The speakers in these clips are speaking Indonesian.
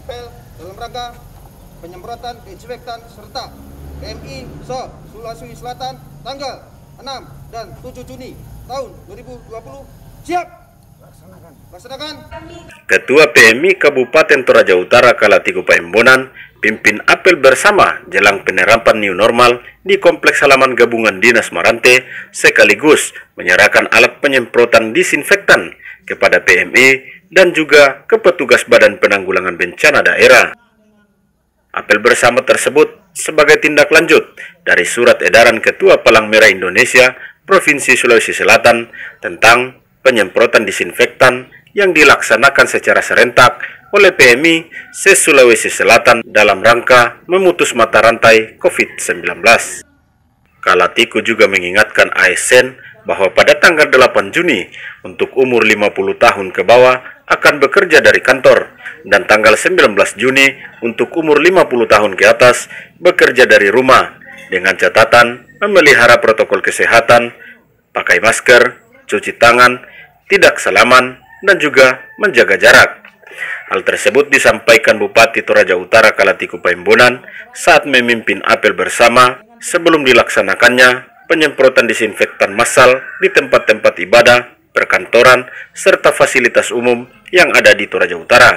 apel dalam rangka penyemprotan disinfektan serta PMI SO Sulawesi Selatan tanggal 6 dan 7 Juni tahun 2020. Siap. Laksanakan. Ketua PMI Kabupaten Toraja Utara Kalatiku Paimbonan pimpin apel bersama jelang penerapan new normal di Kompleks Halaman Gabungan Dinas Marante sekaligus menyerahkan alat penyemprotan disinfektan kepada PMI dan juga ke petugas Badan Penanggulangan Bencana Daerah. Apel bersama tersebut sebagai tindak lanjut dari surat edaran Ketua Palang Merah Indonesia Provinsi Sulawesi Selatan tentang penyemprotan disinfektan yang dilaksanakan secara serentak oleh PMI se-Sulawesi Selatan dalam rangka memutus mata rantai COVID-19. Kalatiku juga mengingatkan ASN bahwa pada tanggal 8 Juni untuk umur 50 tahun ke bawah akan bekerja dari kantor dan tanggal 19 Juni untuk umur 50 tahun ke atas bekerja dari rumah dengan catatan memelihara protokol kesehatan, pakai masker, cuci tangan, tidak salaman, dan juga menjaga jarak. Hal tersebut disampaikan Bupati Toraja Utara Kalatiku Paimbonan saat memimpin apel bersama sebelum dilaksanakannya penyemprotan disinfektan massal di tempat-tempat ibadah, perkantoran, serta fasilitas umum yang ada di Toraja Utara.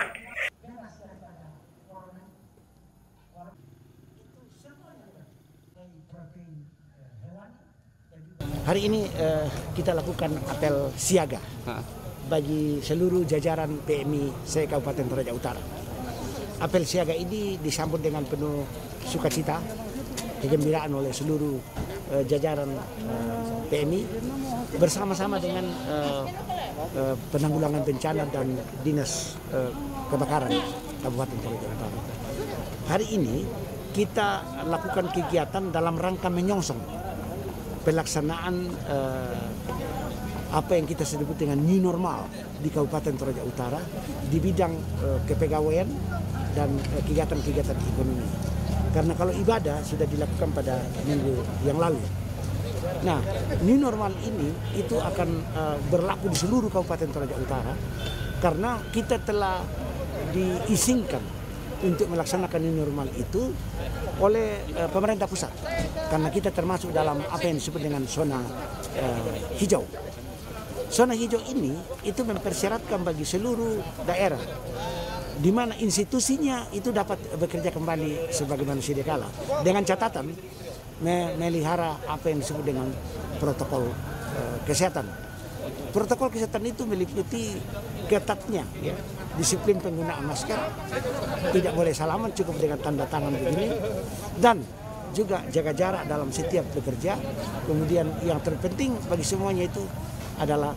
Hari ini kita lakukan apel siaga bagi seluruh jajaran PMI se-Kabupaten Toraja Utara. Apel siaga ini disambut dengan penuh sukacita, kegembiraan oleh seluruh jajaran PMI bersama-sama dengan penanggulangan bencana dan dinas kebakaran Kabupaten Toraja Utara. Hari ini kita lakukan kegiatan dalam rangka menyongsong pelaksanaan apa yang kita sebut dengan new normal di Kabupaten Toraja Utara di bidang kepegawaian dan kegiatan-kegiatan ekonomi. Karena kalau ibadah sudah dilakukan pada minggu yang lalu. Nah, new normal ini itu akan berlaku di seluruh Kabupaten Toraja Utara karena kita telah diizinkan untuk melaksanakan new normal itu oleh pemerintah pusat. Karena kita termasuk dalam apa yang disebut dengan zona hijau. Zona hijau ini itu mempersyaratkan bagi seluruh daerah di mana institusinya itu dapat bekerja kembali sebagaimana sedia kala dengan catatan melihara apa yang disebut dengan protokol kesehatan. Protokol kesehatan itu meliputi ketatnya ya, disiplin penggunaan masker, tidak boleh salaman cukup dengan tanda tangan begini, dan juga jaga jarak dalam setiap bekerja. Kemudian yang terpenting bagi semuanya itu adalah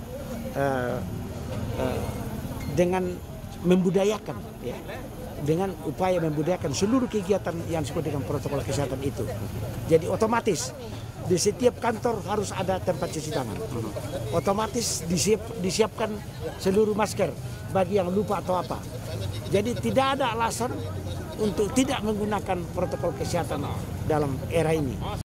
dengan membudayakan ya, dengan upaya membudayakan seluruh kegiatan yang disebut dengan protokol kesehatan itu. Jadi otomatis di setiap kantor harus ada tempat cuci tangan. Otomatis disiapkan seluruh masker bagi yang lupa atau apa. Jadi tidak ada alasan untuk tidak menggunakan protokol kesehatan dalam era ini.